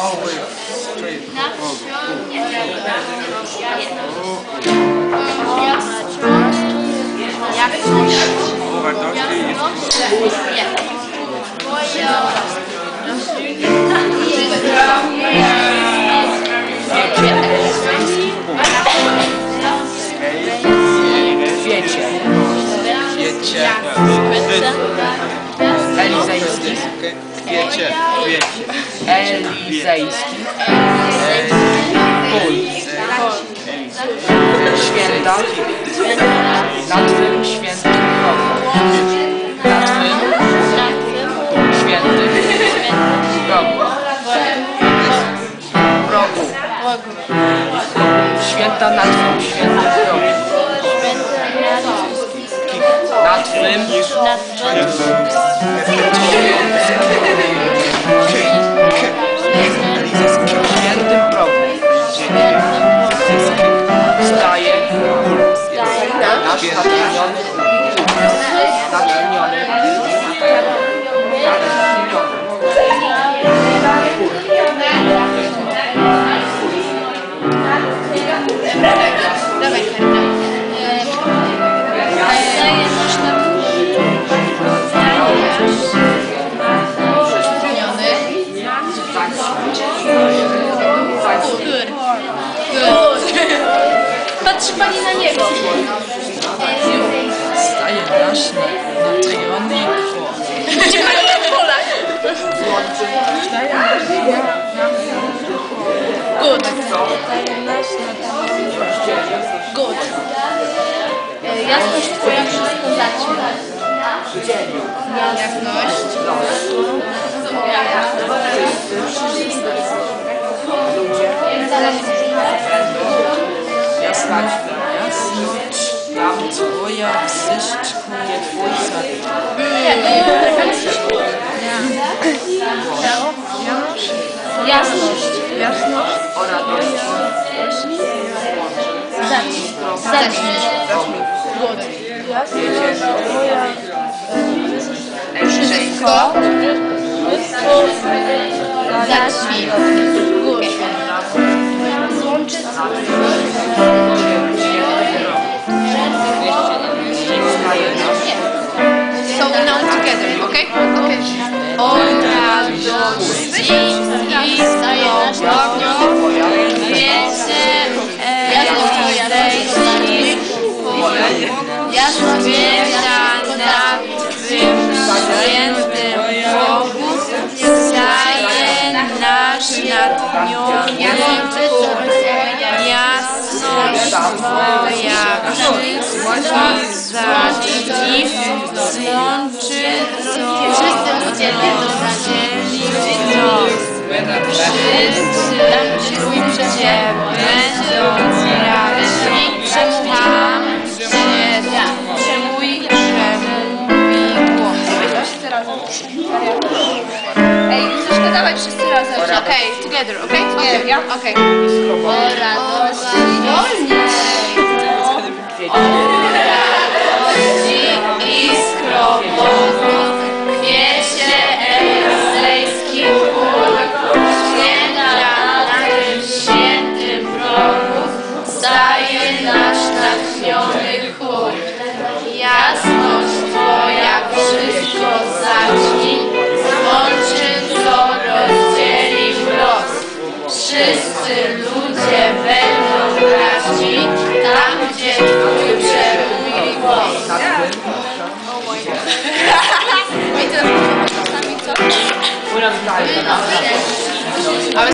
Elizejski. Elizejski. Święta. Na twym świętym progu. Na twym świętym progu. Święta na twym świętym progu. Na twym świętym progu staje nasz natchniony Patrzy pani na niego. staje nasz natchniony Patrzy pani na Polak. Good. Good. Jasność twoja wszystko zaćmi. Jasność. Jasność tam twoja wzyszczkuje twój serce. Jasność. O radość. Zacznij. Wszystko. Zacznij. Good. Złączyć. So we know together, okay? Okay. O radości i zdrowiu wiecie elizejski zbiera na twym świętym Bogu staje nasz natchniony jasność twoja wszystko zaćmi złączy wszyscy ludzie będą racji, tam gdzie mój przemówi głos. Ej, troszkę dawaj wszyscy razem. Okej, together, okej? Together, ja? Okej. O radości i skrobozu, kwiecie elizejski pól, święta na tym świętym progu, staje nasz natchniony chór. Jasność twoja wszystko zaćmi, złączy co rozdzieli wprost. Wszyscy ludzie będą braci, tam gdzie twój przemówi głos. Płynąc dalej.